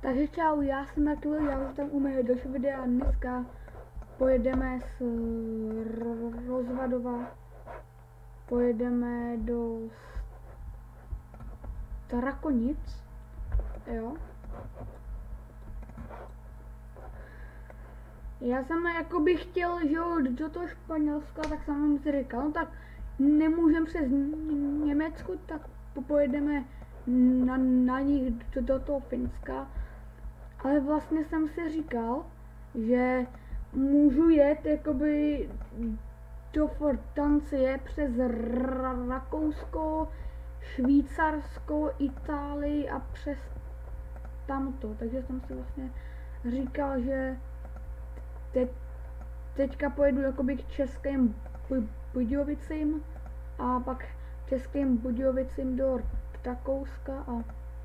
Takže čau, já jsem Martul, já už tam u mého dalšího videa. Dneska pojedeme z Rozvadova, pojedeme do Strakonic, jo. Já jsem jakoby chtěl, že jo, do toho Španělska, tak jsem si říkal, no tak nemůžeme přes Německo, tak pojedeme na nich do toho Finska. Ale vlastně jsem si říkal, že můžu jet jakoby do Francie přes Rakousko, Švýcarsko, Itálii a přes tamto. Takže jsem si vlastně říkal, že teďka pojedu jakoby k Českým Budějovicím a pak Českým Budějovicím do Rakouska a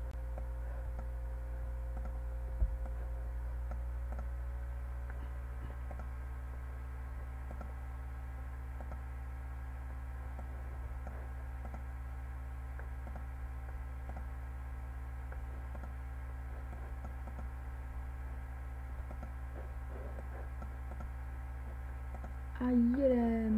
jedem.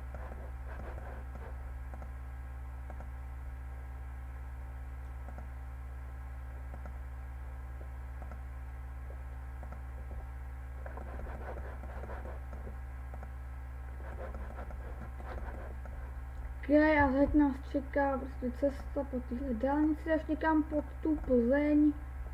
A teď nás čeká prostě cesta po téhle dálnici až někam pod tu Plzeň,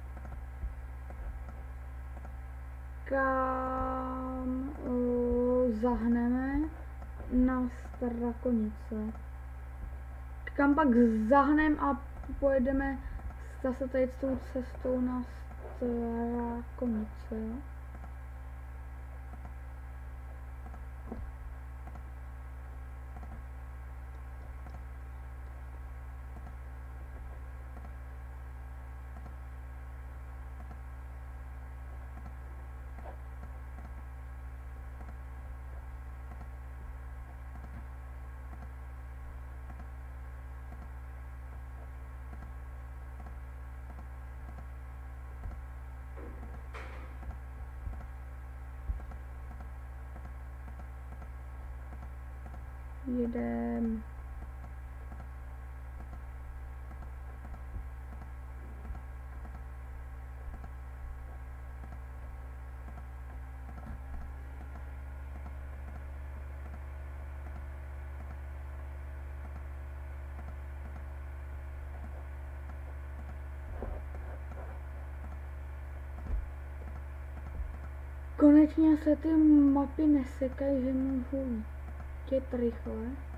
kam zahneme na Strakonice, kam pak zahnem a pojedeme zase tady s tou cestou na Strakonice, jo. Jedem. Konečně se ty mapy nesekají, že můžu jet rychle.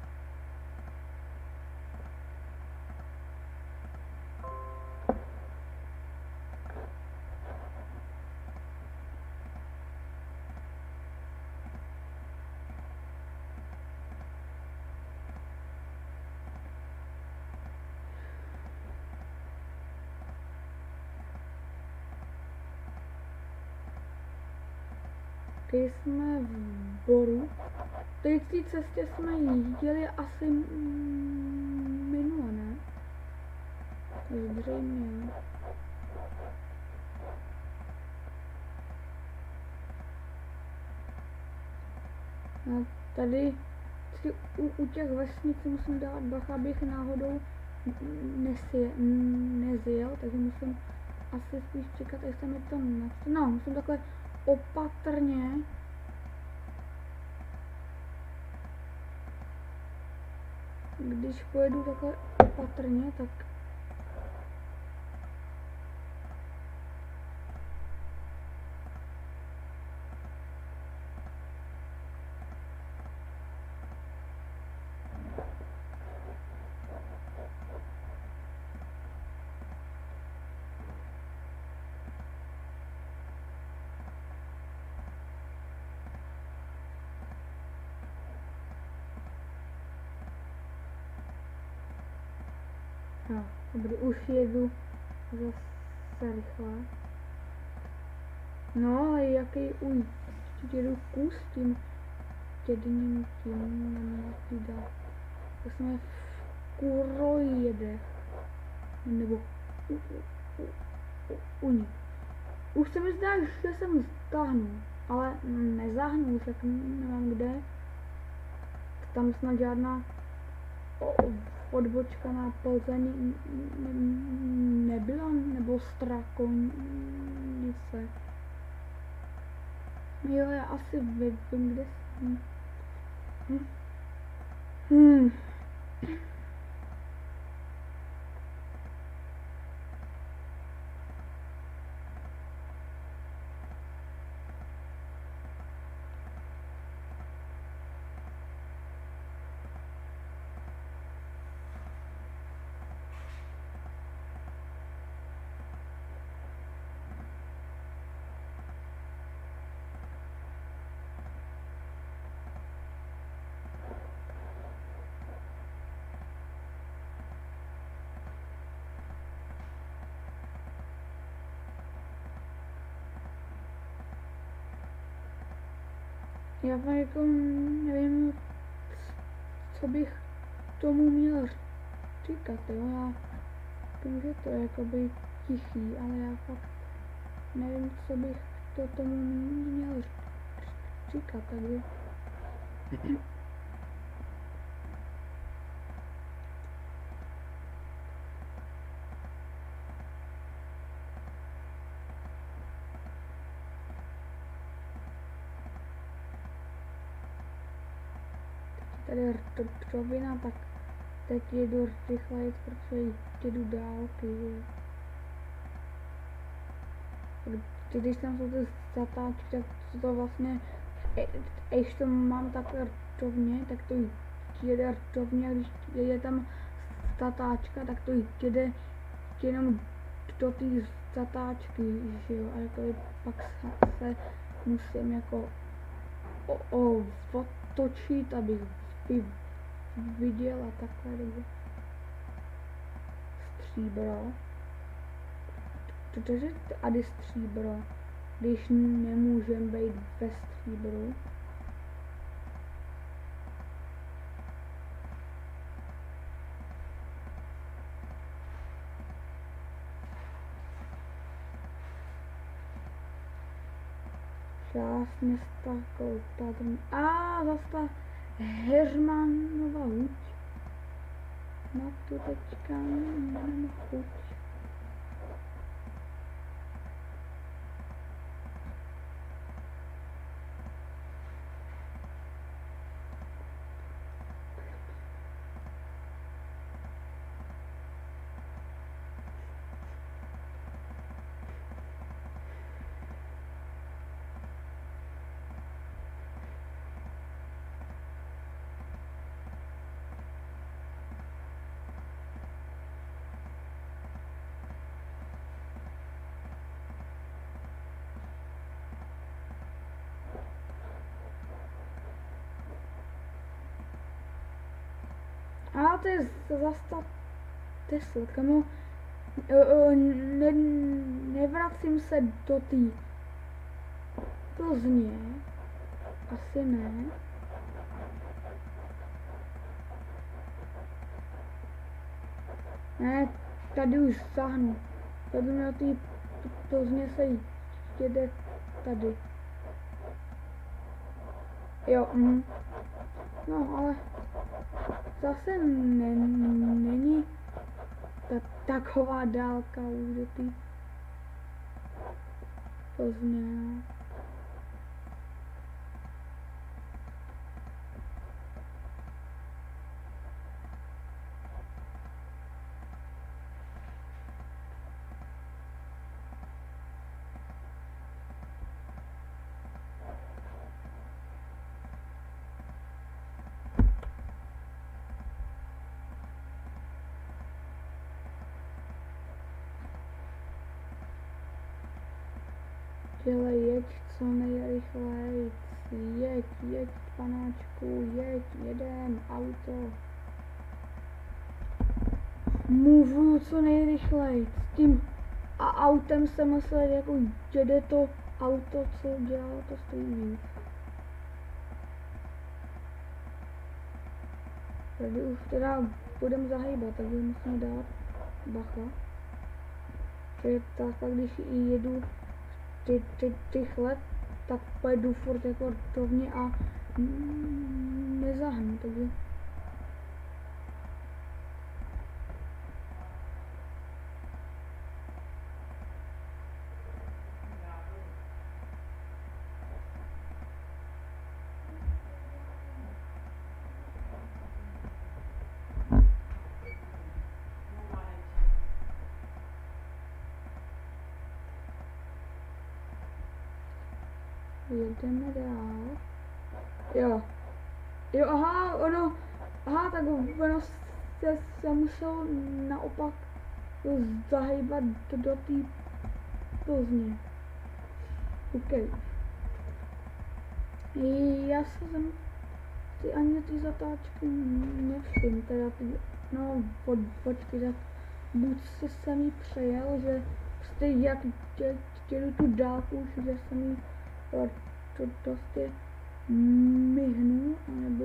Teď jsme v Boru. Teď v té cestě jsme jeli asi minule, ne? Zřejmě. A tady u těch vesnic musím dát bacha, abych náhodou nezjel, takže musím asi spíš čekat, až se mi to no, musím takhle opatrně. Když pojedu takhle opatrně, tak no, dobrý, už jedu zase rychle. No, ale jaký už jedu kus tím jedním tím na mě přidá. To jsme v Kurojedech, nebo u nich. Už se mi zdá, že jsem stáhnul, ale nezahnul, tak nevím kde. Tam snad žádná odbočka na Plzeň nebyla, nebo Strakonice. Jo, já asi vím, kde jsem. Já jako nevím, co bych tomu měl říkat, jo, já vím, že to je jakoby tichý, ale já fakt nevím, co bych tomu měl říkat, takže... Tady je rovina, tak teď jedu rychleji, protože jedu dálky. Když tam jsou ty zatáčky, tak to vlastně, když to mám takhle rovně, tak to jede rovně, a když je tam zatáčka, tak to jede jenom do té zatáčky, že jo, a jako pak se musím jako otočit, abych viděla takhle dobře. Stříbro. Protože tady stříbro, když nemůžem být ve stříbru. Část města Koupatň. A zase ta Heřmanova huť. Na tu teďka nemám chuť. A to je zase ta Tesla, kamo. Nevracím se do té Plzně. Asi ne. Ne, tady už sáhnu. Tady mě do té Plzně se jede tady. Jo, no ale zase není taková dálka už do té Plzně. Dělej, jeď co nejrychleji, jeď, panáčku, jedem, auto. Můžu co nejrychleji, s tím a autem jsem myslel, jako jede to auto, co dělá, to stojí víc. Tady už teda budeme zahýbat, takže musíme dát bacha. Že tak, když jedu těch let, tak pojedu furt jako rovně a nezahnu, takže jedeme dál. Jo, tak ono se muselo naopak zahýbat do té Plzně. OK. Já jsem ty ani ty zatáčky nevšiml, teda ty, no počkej, tak buď se mi přejel, že prostě jak chtěli tu dálku už, že se mi to prostě myhnu, anebo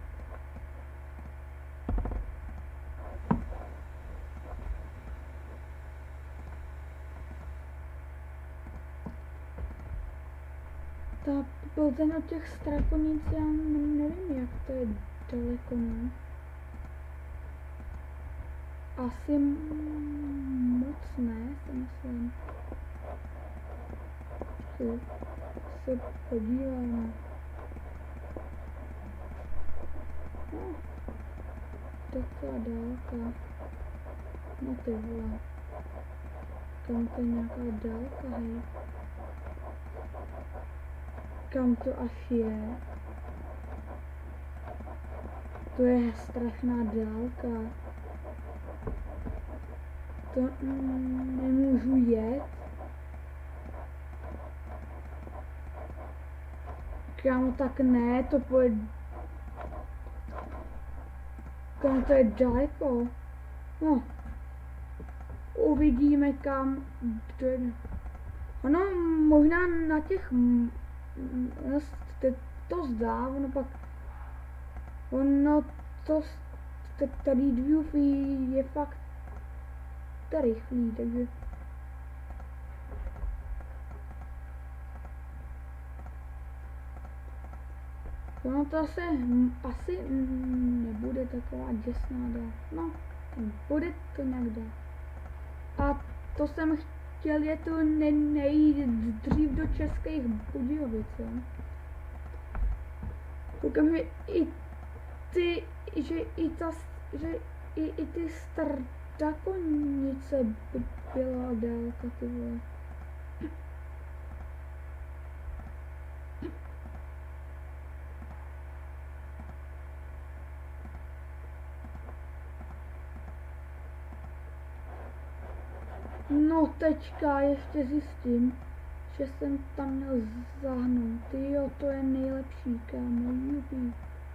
ta Plzeň od těch Strakonic, já nevím, jak to je daleko, ne? Asi moc ne, si myslím. Se podíváme. No, taková dálka. No ty vole. Kam to je nějaká dálka, hej? Kam to až je? To je strašná dálka. To nemůžu jet. Kámo, tak ne, to pojede. Kam to je daleko? No. Uvidíme, kam dojde. Ono možná na těch to zdá, ono pak ono to tady Drive je fakt rychlý, takže ono to asi nebude taková děsná dál. No, bude to nějak dál. A to jsem chtěl je to nejít dřív do Českých Budějovic, jo. Koukám, že i ty, že i ty Strakonice byla dálka, ty vole. No teďka ještě zjistím, že jsem tam měl zahnout. Tyjo, to je nejlepší, kámo, jupi.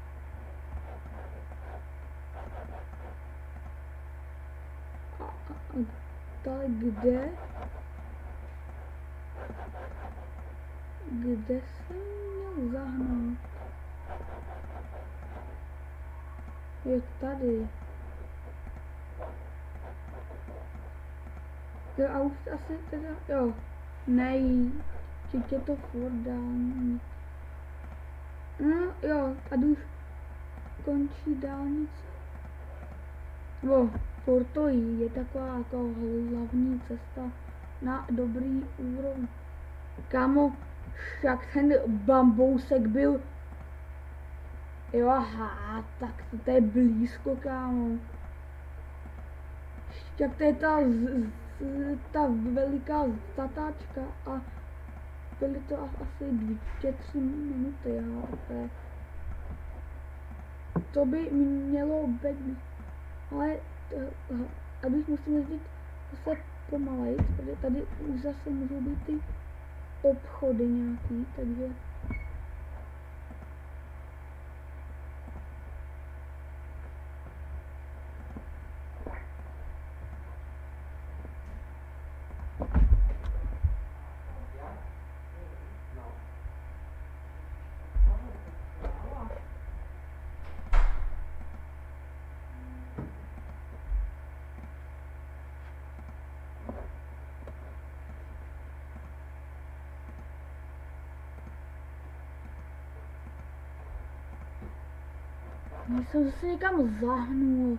Ale kde? Kde jsem měl zahnout? Je tady. Jo, a už asi teda, jo, nejí, je to furt dálnice. No jo, a už končí dálnice. No, furt to je taková jako hlavní cesta na dobrý úroveň. Kámo, však ten bambousek byl, jo, aha, tak to je blízko, kámo. Jak to je ta veliká zatáčka a byly to asi 2-3 minuty, to by mělo být, ale abych musím jezdit zase pomalejc, protože tady už zase můžou být ty obchody nějaký, takže Já jsem zase někam zahnul.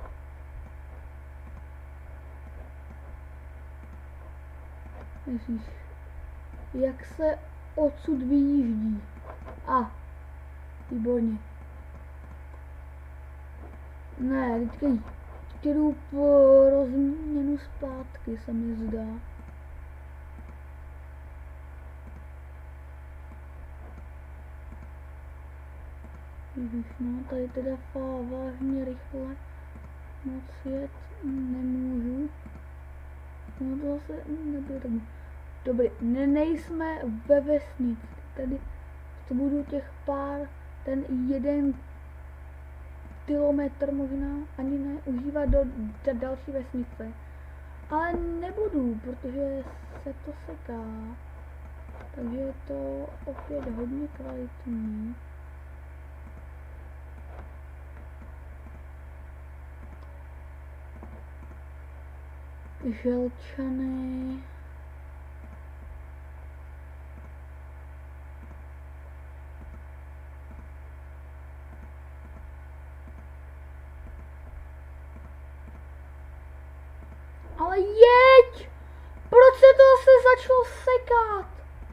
Ježíš. Jak se odsud vyjíždí? Výborně. Ne, teďka jdu po rozměnu zpátky, se mi zdá. Ježiš, no, tady teda vážně rychle moc jet nemůžu. No to zase nebude tomu. Dobrý, nejsme ve vesnici, tady to budu těch ten 1 kilometr možná ani ne užívat do další vesnice. Ale nebudu, protože se to seká. Takže je to opět hodně kvalitní. Želčany. Ale jeď! Proč se to zase začalo sekat?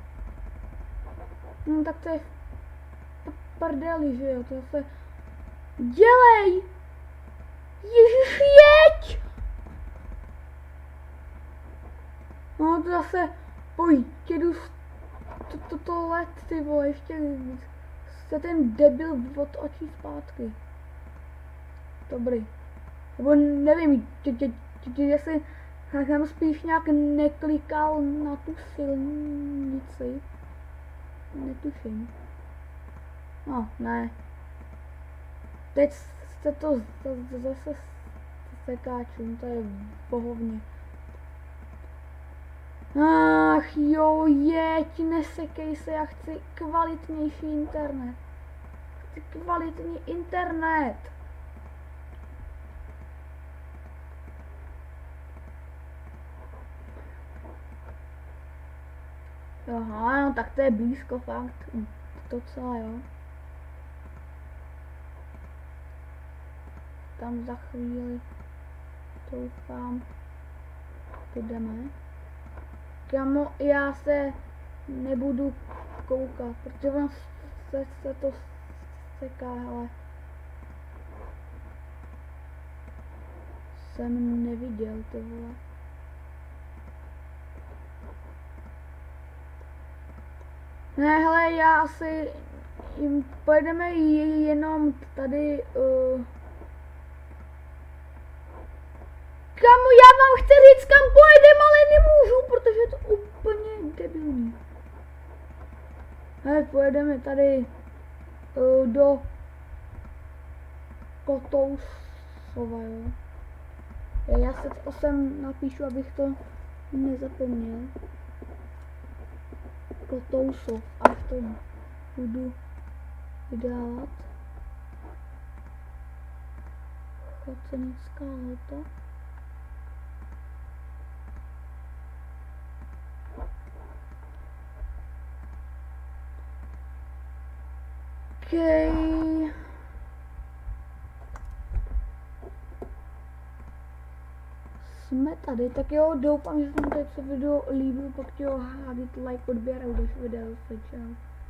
No tak to je prdeli, že jo, to zase... Dělej! Ježiš, jeď! No to zase... Pojď, jedu to let, ty vole, ještě se ten debil otočí zpátky. Dobrý. Nebo nevím, jestli jsem spíš nějak neklikal na tu silnici. Netuším. No, ne. Teď se to zase sekáčím, to je bohovně. Ach jo, jeď, nesekej se, já chci kvalitnější internet. Chci kvalitní internet. Aha, no tak to je blízko fakt, docela jo. Tam za chvíli, doufám, půjdeme. Kamo, já se nebudu koukat, protože on se to seká, ale jsem neviděl to vole. Ne, hele, já asi pojedeme jenom tady. Kamu, já vám chci říct, kam pojedeme, ale nemůžu, protože je to úplně debilní. Hele, pojedeme tady do Kotousova, jo. Já se to sem napíšu, abych to nezapomněl. Kotousov, až to budu vydávat. Chocenická Lhota. Okay. Jsme tady, tak jo, doufám, že se vám tady video líbilo, pak ti ho hádit like, odběr a udrží video, se čau.